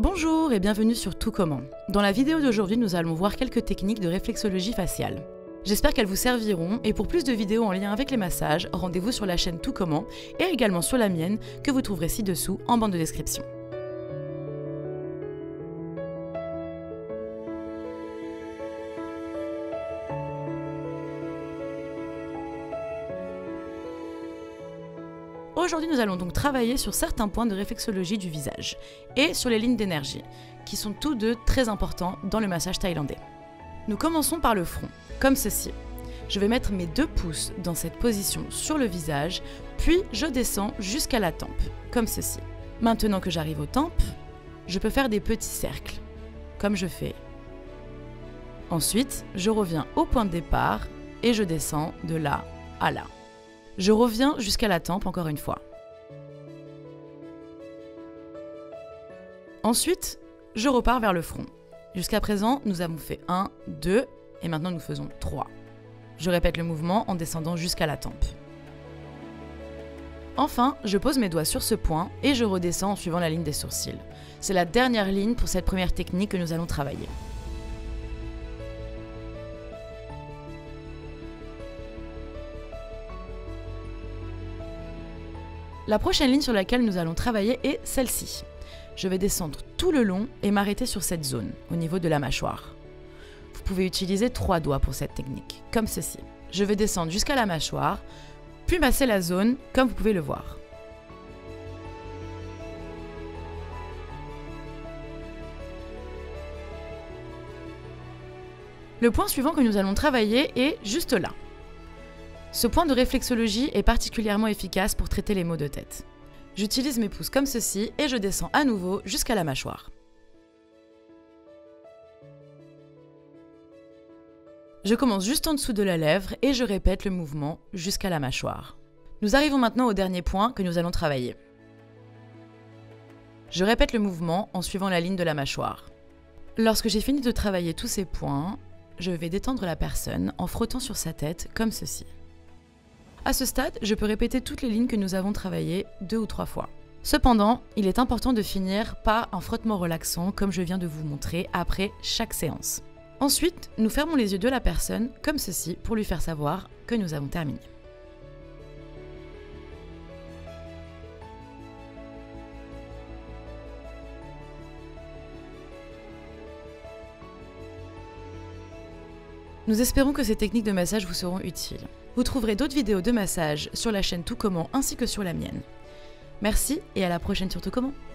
Bonjour et bienvenue sur Tout Comment. Dans la vidéo d'aujourd'hui, nous allons voir quelques techniques de réflexologie faciale. J'espère qu'elles vous serviront et pour plus de vidéos en lien avec les massages, rendez-vous sur la chaîne Tout Comment et également sur la mienne que vous trouverez ci-dessous en bande de description. Aujourd'hui, nous allons donc travailler sur certains points de réflexologie du visage et sur les lignes d'énergie, qui sont tous deux très importants dans le massage thaïlandais. Nous commençons par le front, comme ceci. Je vais mettre mes 2 pouces dans cette position sur le visage, puis je descends jusqu'à la tempe, comme ceci. Maintenant que j'arrive aux tempes, je peux faire des petits cercles, comme je fais. Ensuite, je reviens au point de départ et je descends de là à là. Je reviens jusqu'à la tempe encore une fois. Ensuite, je repars vers le front. Jusqu'à présent, nous avons fait 1, 2 et maintenant nous faisons 3. Je répète le mouvement en descendant jusqu'à la tempe. Enfin, je pose mes doigts sur ce point et je redescends en suivant la ligne des sourcils. C'est la dernière ligne pour cette première technique que nous allons travailler. La prochaine ligne sur laquelle nous allons travailler est celle-ci. Je vais descendre tout le long et m'arrêter sur cette zone, au niveau de la mâchoire. Vous pouvez utiliser 3 doigts pour cette technique, comme ceci. Je vais descendre jusqu'à la mâchoire, puis masser la zone, comme vous pouvez le voir. Le point suivant que nous allons travailler est juste là. Ce point de réflexologie est particulièrement efficace pour traiter les maux de tête. J'utilise mes pouces comme ceci et je descends à nouveau jusqu'à la mâchoire. Je commence juste en dessous de la lèvre et je répète le mouvement jusqu'à la mâchoire. Nous arrivons maintenant au dernier point que nous allons travailler. Je répète le mouvement en suivant la ligne de la mâchoire. Lorsque j'ai fini de travailler tous ces points, je vais détendre la personne en frottant sur sa tête comme ceci. À ce stade, je peux répéter toutes les lignes que nous avons travaillées 2 ou 3 fois. Cependant, il est important de finir par un frottement relaxant comme je viens de vous montrer après chaque séance. Ensuite, nous fermons les yeux de la personne comme ceci pour lui faire savoir que nous avons terminé. Nous espérons que ces techniques de massage vous seront utiles. Vous trouverez d'autres vidéos de massage sur la chaîne Tout Comment ainsi que sur la mienne. Merci et à la prochaine sur Tout Comment.